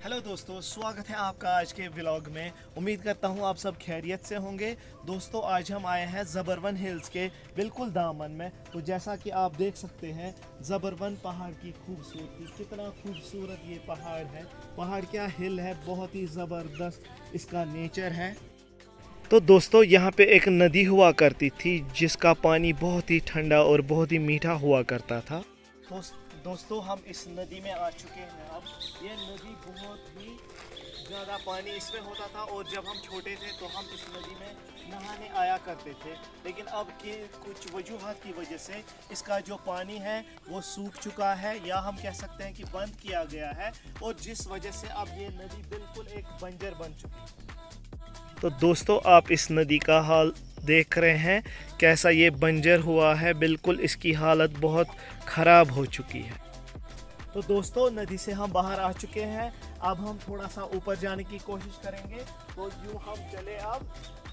Hello दोस्तों, स्वागत है आपका आज के व्लॉग में। उम्मीद करता हूँ आप सब खैरियत से होंगे। दोस्तों, आज हम आए हैं ज़बरवन हिल्स के बिल्कुल दामन में। तो जैसा कि आप देख सकते हैं ज़बरवन पहाड़ की खूबसूरती, कितना खूबसूरत ये पहाड़ है। पहाड़ क्या हिल है, बहुत ही ज़बरदस्त इसका नेचर है। तो दोस्तों, यहाँ पे एक नदी हुआ करती थी जिसका पानी बहुत ही ठंडा और बहुत ही मीठा हुआ करता था। तो दोस्तों, हम इस नदी में आ चुके हैं। अब ये नदी बहुत ही ज़्यादा पानी इसमें होता था और जब हम छोटे थे तो हम इस नदी में नहाने आया करते थे। लेकिन अब के कुछ वजूहात की वजह से इसका जो पानी है वो सूख चुका है, या हम कह सकते हैं कि बंद किया गया है, और जिस वजह से अब ये नदी बिल्कुल एक बंजर बन चुकी है। तो दोस्तों, आप इस नदी का हाल देख रहे हैं कैसा ये बंजर हुआ है। बिल्कुल इसकी हालत बहुत ख़राब हो चुकी है। तो दोस्तों, नदी से हम बाहर आ चुके हैं। अब हम थोड़ा सा ऊपर जाने की कोशिश करेंगे। तो यूँ हम चले अब।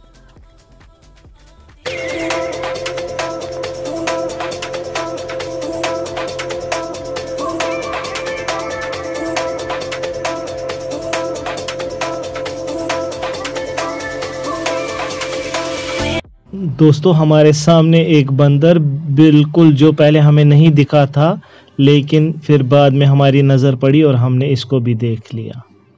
दोस्तों, हमारे सामने एक बंदर बिल्कुल जो पहले हमें नहीं दिखा था, लेकिन फिर बाद में हमारी नज़र पड़ी और हमने इसको भी देख लिया।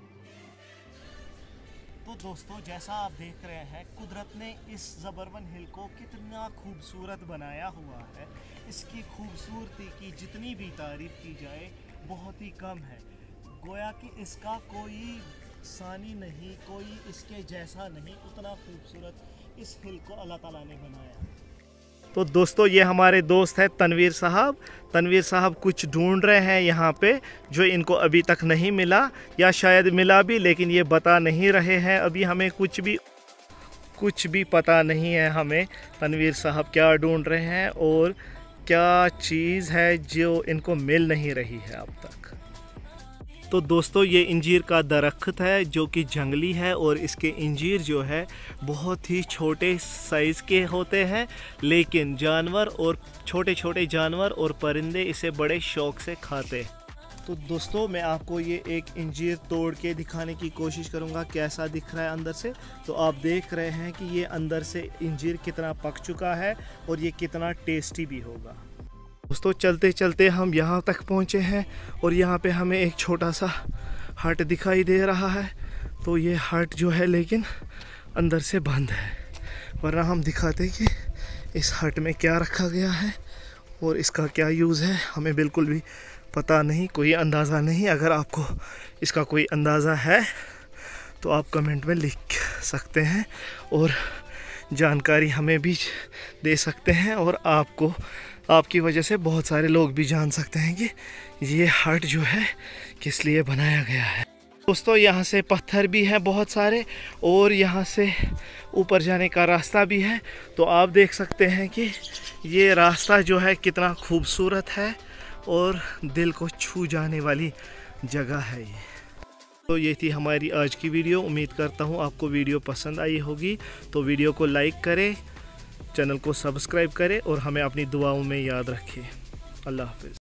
तो दोस्तों, जैसा आप देख रहे हैं, कुदरत ने इस ज़बरवन हिल को कितना खूबसूरत बनाया हुआ है। इसकी खूबसूरती की जितनी भी तारीफ की जाए बहुत ही कम है। गोया कि इसका कोई सानी नहीं, कोई इसके जैसा नहीं। उतना खूबसूरत इस हिल को अल्लाह ताला ने बनाया। तो दोस्तों, ये हमारे दोस्त है तनवीर साहब। तनवीर साहब कुछ ढूंढ रहे हैं यहाँ पे, जो इनको अभी तक नहीं मिला, या शायद मिला भी लेकिन ये बता नहीं रहे हैं। अभी हमें कुछ भी पता नहीं है हमें तनवीर साहब क्या ढूंढ रहे हैं और क्या चीज़ है जो इनको मिल नहीं रही है अब तक। तो दोस्तों, ये इंजीर का दरख्त है जो कि जंगली है, और इसके इंजीर जो है बहुत ही छोटे साइज़ के होते हैं, लेकिन जानवर और छोटे छोटे जानवर और परिंदे इसे बड़े शौक से खाते हैं। तो दोस्तों, मैं आपको ये एक इंजीर तोड़ के दिखाने की कोशिश करूँगा कैसा दिख रहा है अंदर से। तो आप देख रहे हैं कि ये अंदर से इंजीर कितना पक चुका है और ये कितना टेस्टी भी होगा। दोस्तों, चलते चलते हम यहाँ तक पहुँचे हैं और यहाँ पे हमें एक छोटा सा हट दिखाई दे रहा है। तो ये हट जो है लेकिन अंदर से बंद है, वरना हम दिखाते कि इस हट में क्या रखा गया है और इसका क्या यूज़ है। हमें बिल्कुल भी पता नहीं, कोई अंदाज़ा नहीं। अगर आपको इसका कोई अंदाज़ा है तो आप कमेंट में लिख सकते हैं और जानकारी हमें भी दे सकते हैं, और आपकी वजह से बहुत सारे लोग भी जान सकते हैं कि ये हट जो है किस लिए बनाया गया है। दोस्तों, यहाँ से पत्थर भी हैं बहुत सारे, और यहाँ से ऊपर जाने का रास्ता भी है। तो आप देख सकते हैं कि ये रास्ता जो है कितना खूबसूरत है और दिल को छू जाने वाली जगह है ये। तो ये थी हमारी आज की वीडियो। उम्मीद करता हूँ आपको वीडियो पसंद आई होगी। तो वीडियो को लाइक करें, चैनल को सब्सक्राइब करें और हमें अपनी दुआओं में याद रखें। अल्लाह हाफ़िज़।